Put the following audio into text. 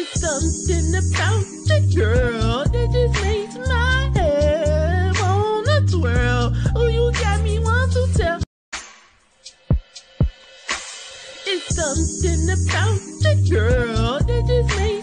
It's something about you, girl, that just makes my head wanna twirl. Oh, you got me want to tell. It's something about you, girl, that just makes